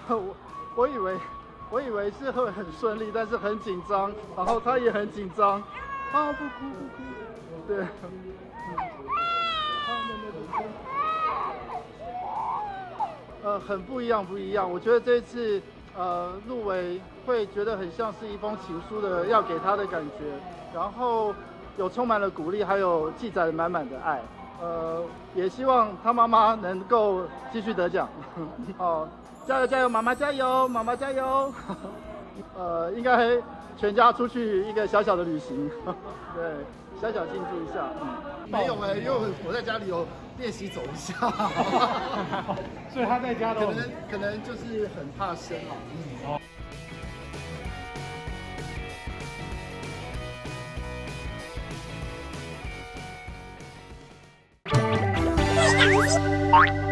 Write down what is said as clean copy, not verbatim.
我以为是会很顺利，但是很紧张，然后他也很紧张。啊，不哭不哭，对。很不一样，不一样。我觉得这一次入围会觉得很像是一封情书的要给他的感觉，然后有充满了鼓励，还有记载了满满的爱。也希望他妈妈能够继续得奖。哦，加油加油，妈妈加油，妈妈加油。应该全家出去一个小小的旅行，对，小小庆祝一下。 没有因为我在家里有练习走一下， 所以他在家都可能就是很怕生嘛。 对，